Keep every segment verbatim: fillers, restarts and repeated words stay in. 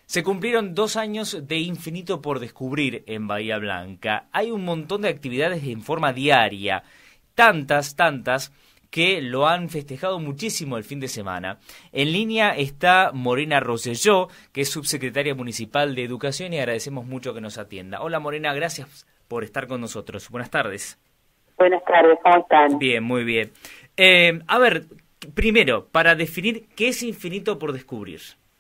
Se cumplieron dos años de Infinito por Descubrir en Bahía Blanca. Hay un montón de actividades en forma diaria, tantas, tantas, que lo han festejado muchísimo el fin de semana. En línea está Morena Rosselló, que es subsecretaria municipal de Educación, y agradecemos mucho que nos atienda. Hola Morena, gracias por estar con nosotros. Buenas tardes. Buenas tardes, ¿cómo están? Bien, muy bien. Eh, a ver, primero, para definir qué es Infinito por Descubrir.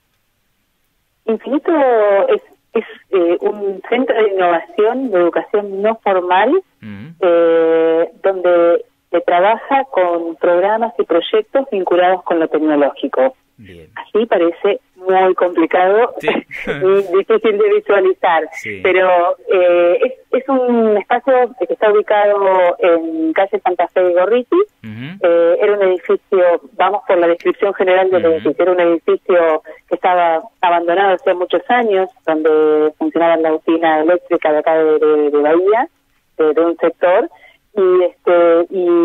Infinito es, es eh, un centro de innovación de educación no formal, uh-huh. eh, donde se trabaja con programas y proyectos vinculados con lo tecnológico. Bien. Así parece muy complicado, sí. y difícil de visualizar, sí. pero eh, es, es un espacio que está ubicado en calle Santa Fe de Gorriti. Uh-huh. eh, era un edificio, vamos por la descripción general del uh-huh. edificio, era un edificio que estaba abandonado hace muchos años, donde funcionaba la usina eléctrica de acá de, de, de Bahía, de, de un sector, y este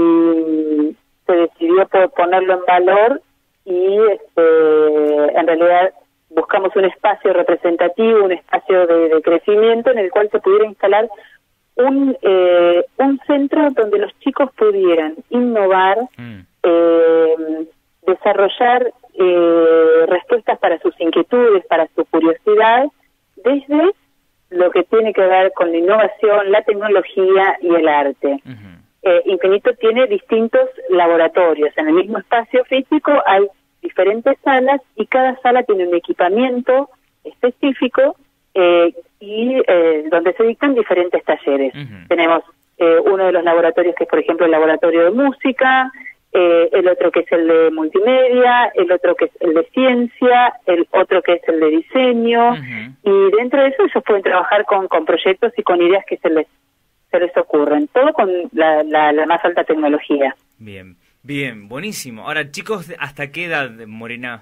y se decidió por ponerlo en valor, y este, en realidad buscamos un espacio representativo, un espacio de, de crecimiento en el cual se pudiera instalar un eh, un centro donde los chicos pudieran innovar, mm. eh, desarrollar eh, respuestas para sus inquietudes, para su curiosidad, desde lo que tiene que ver con la innovación, la tecnología y el arte. Uh-huh. Eh, Infinito tiene distintos laboratorios. En el mismo espacio físico hay diferentes salas y cada sala tiene un equipamiento específico eh, y eh, donde se dictan diferentes talleres. Uh-huh. Tenemos eh, uno de los laboratorios que es, por ejemplo, el laboratorio de música, eh, el otro que es el de multimedia, el otro que es el de ciencia, el otro que es el de diseño, uh-huh. y dentro de eso ellos pueden trabajar con, con proyectos y con ideas que se les se les ocurren, todo con la, la, la más alta tecnología. Bien, bien, buenísimo. Ahora, chicos, ¿hasta qué edad, Morena?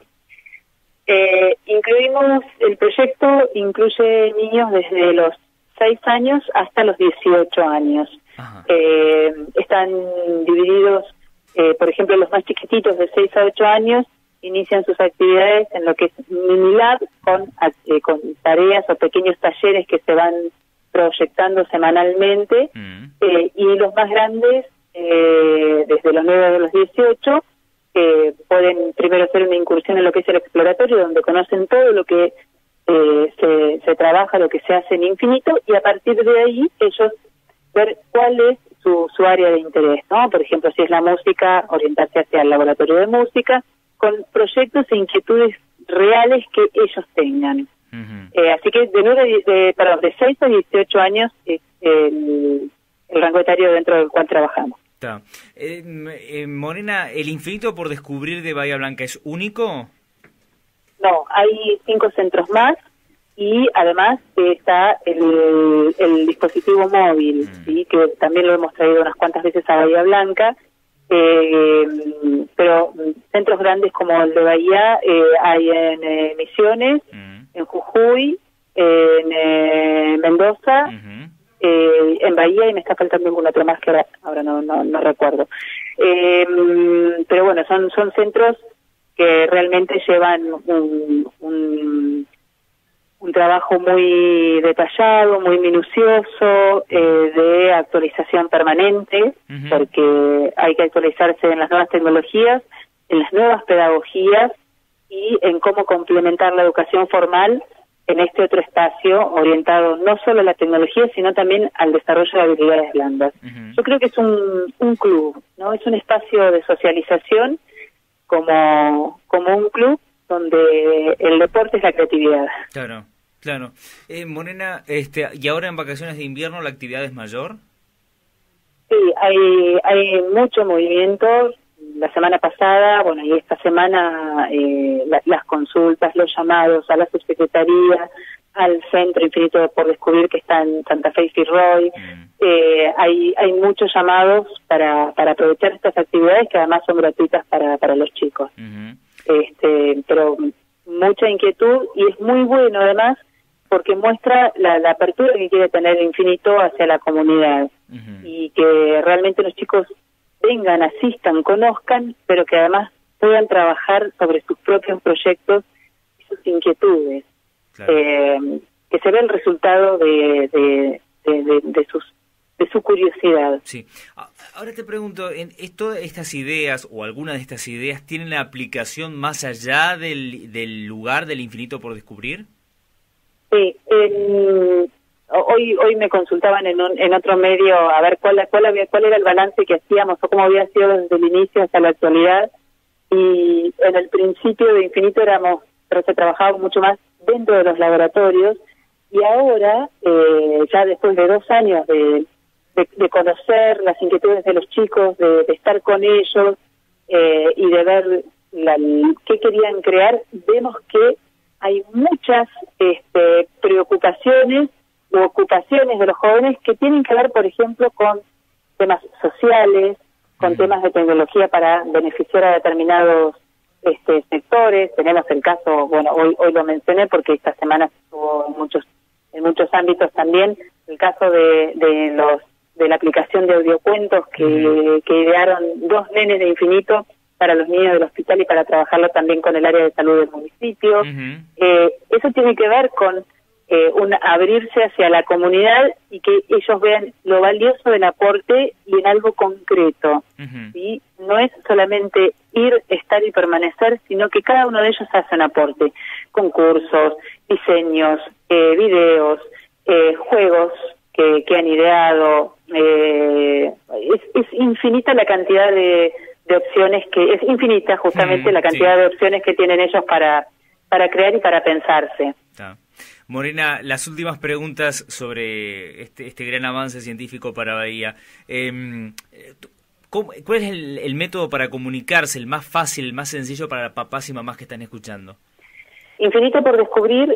Eh, incluimos, el proyecto incluye niños desde los seis años hasta los dieciocho años. Eh, están divididos, eh, por ejemplo, los más chiquititos de seis a ocho años inician sus actividades en lo que es Minilab, con, eh, con tareas o pequeños talleres que se van proyectando semanalmente, mm. eh, y los más grandes, eh, desde los nueve a los dieciocho, eh, pueden primero hacer una incursión en lo que es el exploratorio, donde conocen todo lo que eh, se, se trabaja, lo que se hace en Infinito, y a partir de ahí ellos ver cuál es su, su área de interés, ¿no? Por ejemplo, si es la música, orientarse hacia el laboratorio de música, con proyectos e inquietudes reales que ellos tengan. Uh-huh. Eh, así que de nueve, de, perdón, de seis a dieciocho años es el, el rango etario dentro del cual trabajamos. Está. Eh, eh, Morena, ¿el Infinito por Descubrir de Bahía Blanca es único? No, hay cinco centros más, y además eh, está el, el dispositivo móvil, uh-huh. ¿sí? Que también lo hemos traído unas cuantas veces a Bahía Blanca. Eh, pero centros grandes como el de Bahía eh, hay en eh, Misiones, uh-huh. en Jujuy, en eh, Mendoza, uh-huh. eh, en Bahía, y me está faltando algún otro más que ahora, ahora no, no, no recuerdo. Eh, pero bueno, son, son centros que realmente llevan un, un, un trabajo muy detallado, muy minucioso, eh, de actualización permanente, uh-huh. porque hay que actualizarse en las nuevas tecnologías, en las nuevas pedagogías y en cómo complementar la educación formal en este otro espacio orientado no solo a la tecnología, sino también al desarrollo de habilidades blandas. Uh-huh. Yo creo que es un, un club, ¿no? Es un espacio de socialización como, como un club donde el deporte es la creatividad. Claro. Claro. Eh, Morena, este, ¿y ahora en vacaciones de invierno la actividad es mayor? Sí, hay hay mucho movimiento. La semana pasada, bueno, y esta semana, eh, la, las consultas, los llamados a la subsecretaría, al Centro Infinito por Descubrir que está en Santa Fe y Firroy. Mm. Eh, hay hay muchos llamados para para aprovechar estas actividades que además son gratuitas para para los chicos. Uh-huh. Este, pero mucha inquietud, y es muy bueno además porque muestra la, la apertura que quiere tener Infinito hacia la comunidad, uh-huh. y que realmente los chicos vengan, asistan, conozcan, pero que además puedan trabajar sobre sus propios proyectos y sus inquietudes. claro. eh, que se ve el resultado de, de, de, de, de sus de su curiosidad. Sí. Ahora te pregunto, ¿en esto, estas ideas o algunas de estas ideas tienen la aplicación más allá del, del lugar del infinito por descubrir? Sí. Eh, hoy hoy me consultaban en, un, en otro medio a ver cuál, cuál, había, cuál era el balance que hacíamos o cómo había sido desde el inicio hasta la actualidad. Y en el principio de Infinito éramos, pero se trabajaba mucho más dentro de los laboratorios. Y ahora, eh, ya después de dos años de De, de conocer las inquietudes de los chicos, de, de estar con ellos eh, y de ver la, qué querían crear, vemos que hay muchas este, preocupaciones u ocupaciones de los jóvenes que tienen que ver, por ejemplo, con temas sociales, con temas de tecnología para beneficiar a determinados este, sectores. Tenemos el caso, bueno, hoy hoy lo mencioné porque esta semana estuvo en muchos en muchos ámbitos también, el caso de, de los de la aplicación de audiocuentos que, uh-huh. que idearon dos nenes de Infinito para los niños del hospital y para trabajarlo también con el área de salud del municipio. Uh-huh. Eh, eso tiene que ver con eh, un abrirse hacia la comunidad y que ellos vean lo valioso del aporte y en algo concreto. Uh-huh. ¿Sí? No es solamente ir, estar y permanecer, sino que cada uno de ellos hace un aporte. Concursos, diseños, eh, videos, eh, juegos que, que han ideado. Eh, es, es infinita la cantidad de, de opciones que es infinita justamente mm, la cantidad sí. de opciones que tienen ellos para para crear y para pensarse. Ah. Morena, las últimas preguntas sobre este este gran avance científico para Bahía. Eh, ¿cómo, ¿Cuál es el, el método para comunicarse, el más fácil, el más sencillo para papás y mamás que están escuchando? Infinito por Descubrir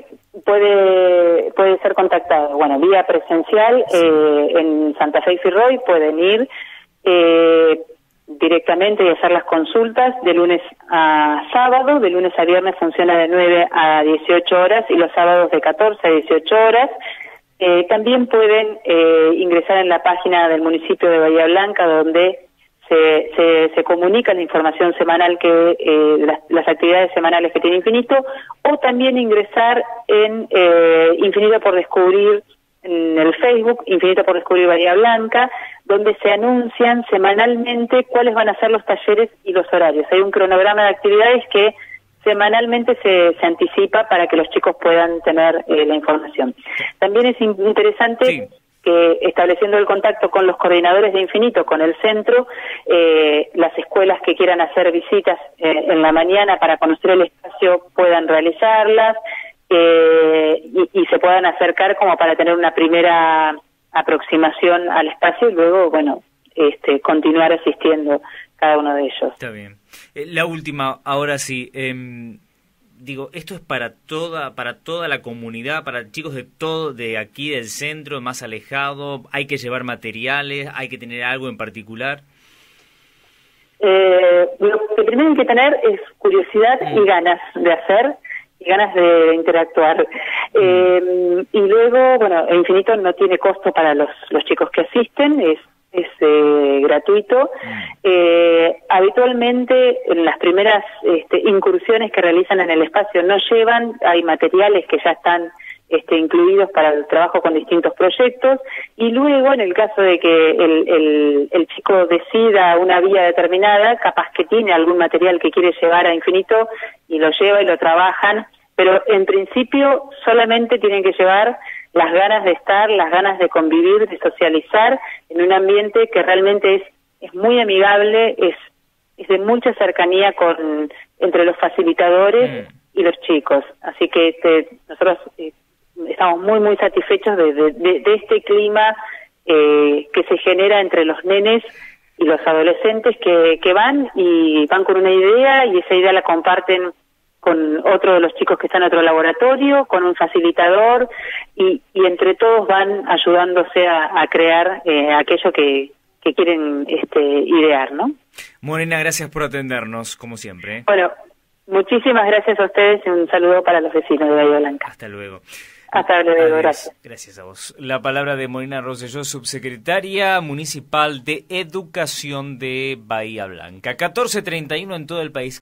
puede puede ser contactado, bueno, vía presencial, sí. eh, en Santa Fe y Firroy pueden ir eh, directamente y hacer las consultas de lunes a sábado. De lunes a viernes funciona de nueve a dieciocho horas y los sábados de catorce a dieciocho horas. Eh, también pueden eh, ingresar en la página del municipio de Bahía Blanca, donde Se, se, se comunica la información semanal, que eh, las, las actividades semanales que tiene Infinito, o también ingresar en eh, Infinito por Descubrir en el Facebook, Infinito por Descubrir Bahía Blanca, donde se anuncian semanalmente cuáles van a ser los talleres y los horarios. Hay un cronograma de actividades que semanalmente se, se anticipa para que los chicos puedan tener eh, la información. También es interesante... Sí. que estableciendo el contacto con los coordinadores de Infinito, con el centro, eh, las escuelas que quieran hacer visitas eh, en la mañana para conocer el espacio puedan realizarlas eh, y, y se puedan acercar como para tener una primera aproximación al espacio y luego, bueno, este, continuar asistiendo cada uno de ellos. Está bien. Eh, la última, ahora sí. Eh... Digo, esto es para toda para toda la comunidad, para chicos de todo, de aquí del centro, más alejado. Hay que llevar materiales, hay que tener algo en particular. Eh, lo que primero hay que tener es curiosidad mm. y ganas de hacer y ganas de interactuar. Mm. Eh, y luego, bueno, Infinito no tiene costo para los los chicos que asisten, es es eh, gratuito. Mm. Eh, habitualmente en las primeras este, incursiones que realizan en el espacio no llevan, hay materiales que ya están este, incluidos para el trabajo con distintos proyectos, y luego en el caso de que el, el, el chico decida una vía determinada, capaz que tiene algún material que quiere llevar a Infinito y lo lleva y lo trabajan, pero en principio solamente tienen que llevar las ganas de estar, las ganas de convivir, de socializar en un ambiente que realmente es, es muy amigable, es, es de mucha cercanía con entre los facilitadores mm. y los chicos. Así que este, nosotros eh, estamos muy, muy satisfechos de, de, de, de este clima eh, que se genera entre los nenes y los adolescentes que, que van y van con una idea y esa idea la comparten con otro de los chicos que está en otro laboratorio, con un facilitador, y, y entre todos van ayudándose a, a crear eh, aquello que, que quieren este, idear, ¿no? Morena, gracias por atendernos, como siempre. Bueno, muchísimas gracias a ustedes y un saludo para los vecinos de Bahía Blanca. Hasta luego. Hasta luego, gracias. Gracias a vos. La palabra de Morena Rosselló, subsecretaria municipal de Educación de Bahía Blanca. catorce treinta y uno en todo el país.